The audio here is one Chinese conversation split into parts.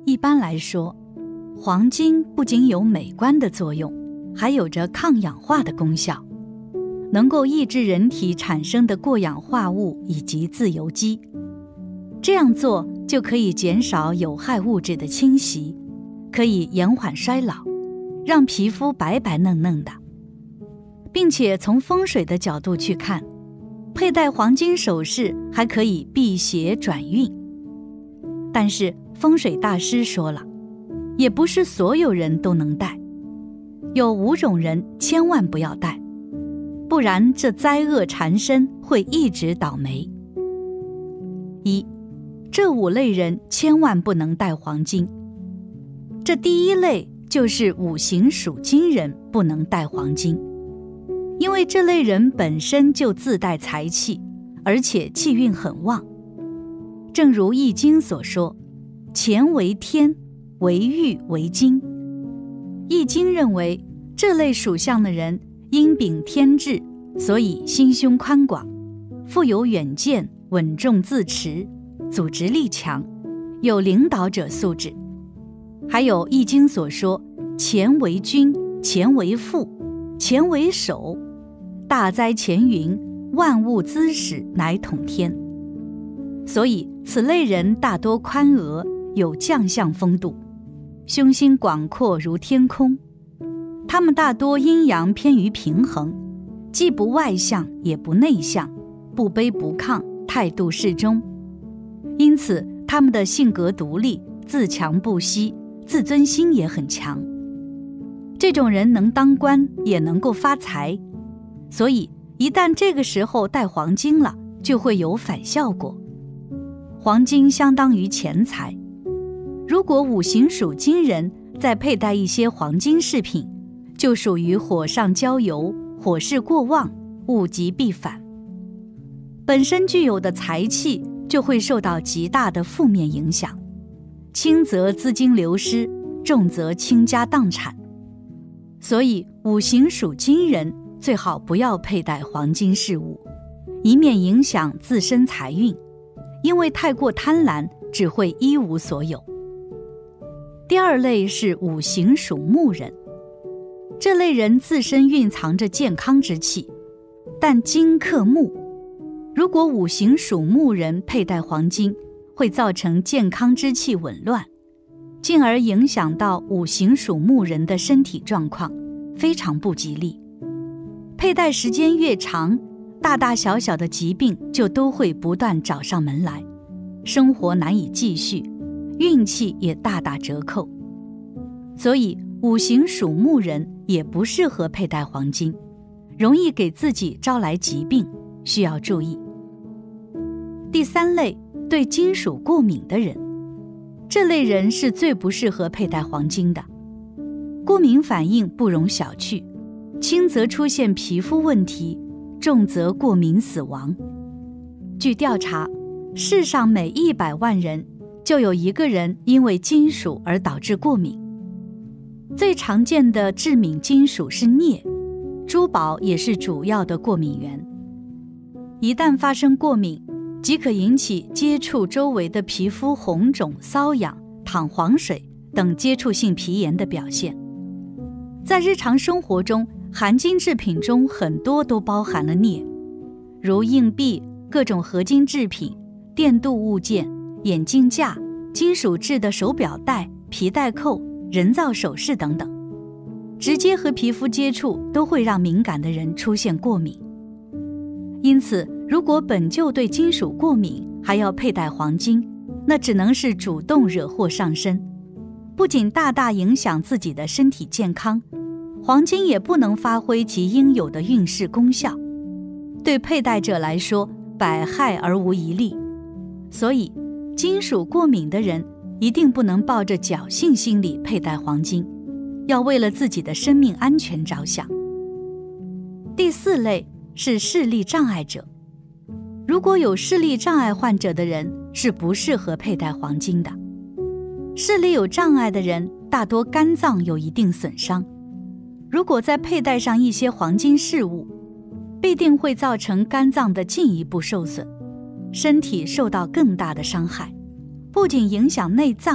一般来说，黄金不仅有美观的作用，还有着抗氧化的功效，能够抑制人体产生的过氧化物以及自由基。这样做就可以减少有害物质的侵袭，可以延缓衰老，让皮肤白白嫩嫩的。并且从风水的角度去看，佩戴黄金首饰还可以辟邪转运。但是风水大师说了，也不是所有人都能戴，有5种人千万不要戴，不然这灾厄缠身，会一直倒霉。1，这5类人千万不能戴黄金。这第1类就是5行属金人不能戴黄金，因为这类人本身就自带财气，而且气运很旺。正如《易经》所说，乾为天，为玉为金。《易经》认为这类属相的人因禀天志，所以心胸宽广，富有远见，稳重自持，组织力强，有领导者素质。还有《易经》所说，乾为君，乾为父，乾为首，大灾乾云，万物滋始，乃统天。所以此类人大多宽额，有将相风度，胸心广阔如天空。他们大多阴阳偏于平衡，既不外向也不内向，不卑不亢，态度适中。因此他们的性格独立，自强不息，自尊心也很强。这种人能当官，也能够发财，所以一旦这个时候戴黄金了，就会有反效果。黄金相当于钱财，如果5行属金人再佩戴一些黄金饰品，就属于火上浇油，火势过旺，物极必反。本身具有的财气就会受到极大的负面影响，轻则资金流失，重则倾家荡产。所以5行属金人最好不要佩戴黄金饰物，以免影响自身财运，因为太过贪婪只会一无所有。第2类是5行属木人，这类人自身蕴藏着健康之气，但金克木，如果5行属木人佩戴黄金，会造成健康之气紊乱，进而影响到5行属木人的身体状况，非常不吉利。佩戴时间越长，大大小小的疾病就都会不断找上门来，生活难以继续，运气也大打折扣。所以5行属木人也不适合佩戴黄金，容易给自己招来疾病，需要注意。第3类，对金属过敏的人，这类人是最不适合佩戴黄金的。过敏反应不容小觑，轻则出现皮肤问题，重则过敏死亡。据调查，世上每100万人就有1个人因为金属而导致过敏。最常见的致敏金属是镍，珠宝也是主要的过敏源。一旦发生过敏，即可引起接触周围的皮肤红肿、瘙痒、淌黄水等接触性皮炎的表现。在日常生活中，含金制品中很多都包含了镍，如硬币、各种合金制品、电镀物件、眼镜架、金属制的手表带、皮带扣、人造首饰等等，直接和皮肤接触都会让敏感的人出现过敏。因此，如果本就对金属过敏，还要佩戴黄金，那只能是主动惹祸上身，不仅大大影响自己的身体健康，黄金也不能发挥其应有的运势功效，对佩戴者来说百害而无一利。所以金属过敏的人一定不能抱着侥幸心理佩戴黄金，要为了自己的生命安全着想。第4类是视力障碍者，如果有视力障碍患者的人是不适合佩戴黄金的。视力有障碍的人大多肝脏有一定损伤，如果再佩戴上一些黄金饰物，必定会造成肝脏的进一步受损，身体受到更大的伤害，不仅影响内脏，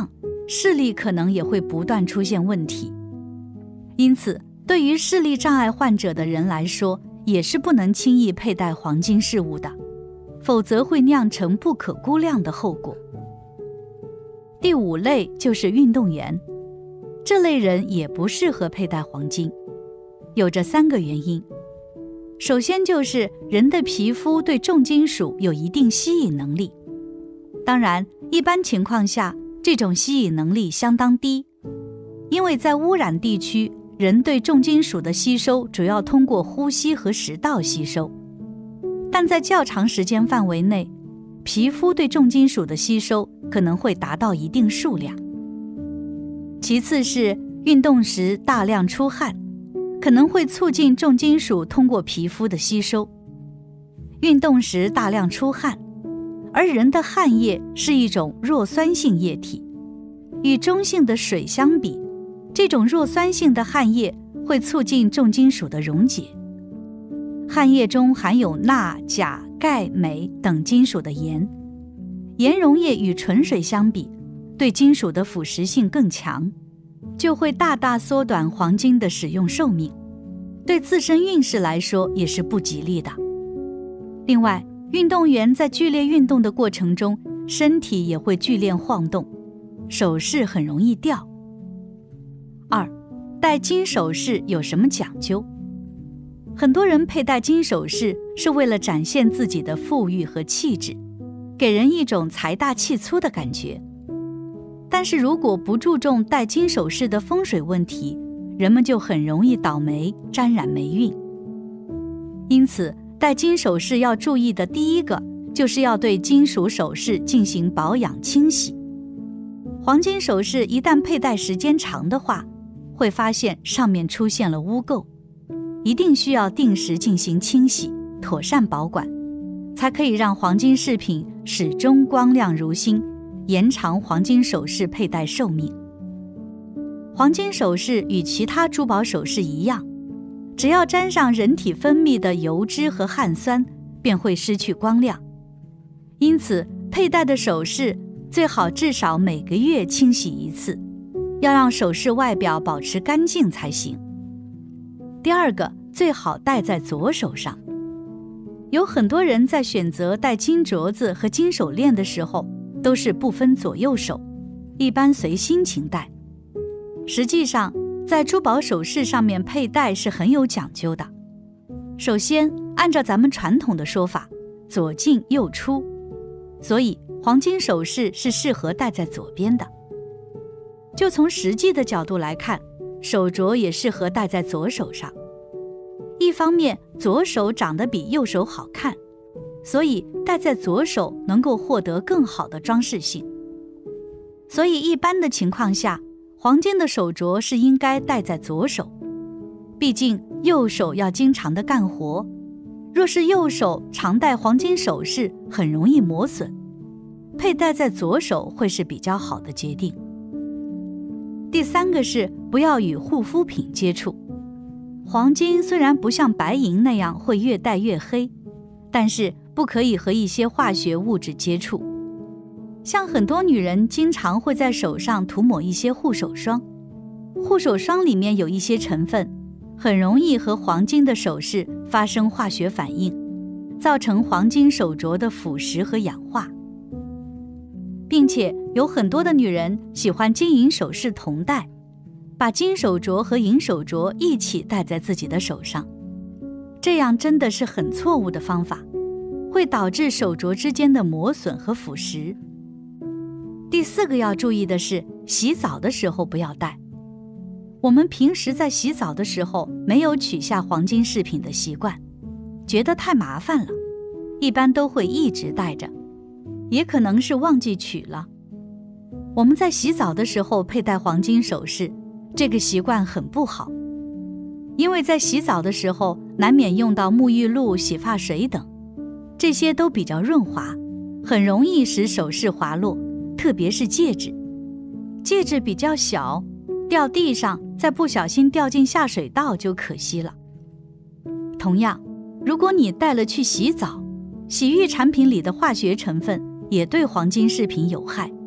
视力可能也会不断出现问题。因此，对于视力障碍患者的人来说，也是不能轻易佩戴黄金饰物的，否则会酿成不可估量的后果。第5类就是运动员，这类人也不适合佩戴黄金，有着3个原因。首先就是人的皮肤对重金属有一定吸引能力，当然，一般情况下，这种吸引能力相当低，因为在污染地区，人对重金属的吸收主要通过呼吸和食道吸收，但在较长时间范围内，皮肤对重金属的吸收可能会达到一定数量。其次是运动时大量出汗，可能会促进重金属通过皮肤的吸收。运动时大量出汗，而人的汗液是一种弱酸性液体，与中性的水相比，这种弱酸性的汗液会促进重金属的溶解。汗液中含有钠、钾、钙、镁等金属的盐，盐溶液与纯水相比，对金属的腐蚀性更强，就会大大缩短黄金的使用寿命，对自身运势来说也是不吉利的。另外，运动员在剧烈运动的过程中，身体也会剧烈晃动，首饰很容易掉。2. 戴金首饰有什么讲究？很多人佩戴金首饰是为了展现自己的富裕和气质，给人一种财大气粗的感觉。但是如果不注重戴金首饰的风水问题，人们就很容易倒霉，沾染霉运。因此，戴金首饰要注意的第一个，就是要对金属首饰进行保养清洗。黄金首饰一旦佩戴时间长的话，会发现上面出现了污垢，一定需要定时进行清洗，妥善保管，才可以让黄金饰品始终光亮如新，延长黄金首饰佩戴寿命。黄金首饰与其他珠宝首饰一样，只要沾上人体分泌的油脂和汗酸，便会失去光亮。因此，佩戴的首饰最好至少每个月清洗一次，要让首饰外表保持干净才行。第2个，最好戴在左手上。有很多人在选择戴金镯子和金手链的时候，都是不分左右手，一般随心情戴。实际上，在珠宝首饰上面佩戴是很有讲究的。首先，按照咱们传统的说法，左进右出，所以黄金首饰是适合戴在左边的。就从实际的角度来看，手镯也适合戴在左手上。一方面，左手长得比右手好看，所以戴在左手能够获得更好的装饰性。所以一般的情况下，黄金的手镯是应该戴在左手，毕竟右手要经常的干活，若是右手常戴黄金首饰，很容易磨损，佩戴在左手会是比较好的决定。第3个是不要与护肤品接触。黄金虽然不像白银那样会越戴越黑，但是不可以和一些化学物质接触。像很多女人经常会在手上涂抹一些护手霜，护手霜里面有一些成分，很容易和黄金的首饰发生化学反应，造成黄金手镯的腐蚀和氧化。并且有很多的女人喜欢金银首饰同戴，把金手镯和银手镯一起戴在自己的手上，这样真的是很错误的方法，会导致手镯之间的磨损和腐蚀。第4个要注意的是，洗澡的时候不要戴。我们平时在洗澡的时候没有取下黄金饰品的习惯，觉得太麻烦了，一般都会一直戴着，也可能是忘记取了。我们在洗澡的时候佩戴黄金首饰，这个习惯很不好，因为在洗澡的时候难免用到沐浴露、洗发水等，这些都比较润滑，很容易使首饰滑落，特别是戒指。戒指比较小，掉地上再不小心掉进下水道就可惜了。同样，如果你带了去洗澡，洗浴产品里的化学成分也对黄金饰品有害，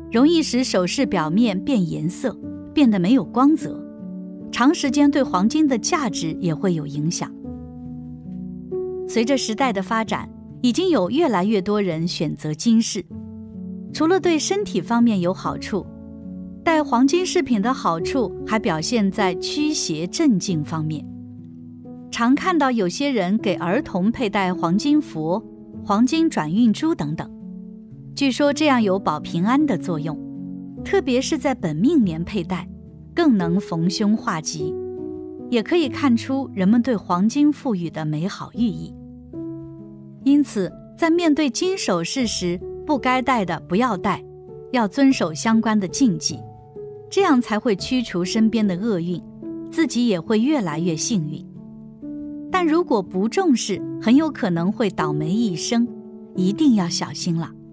容易使首饰表面变颜色，变得没有光泽，长时间对黄金的价值也会有影响。随着时代的发展，已经有越来越多人选择金饰。除了对身体方面有好处，戴黄金饰品的好处还表现在驱邪镇静方面。常看到有些人给儿童佩戴黄金佛、黄金转运珠等等，据说这样有保平安的作用，特别是在本命年佩戴，更能逢凶化吉，也可以看出人们对黄金赋予的美好寓意。因此，在面对金首饰时，不该戴的不要戴，要遵守相关的禁忌，这样才会驱除身边的厄运，自己也会越来越幸运。但如果不重视，很有可能会倒霉一生，一定要小心了。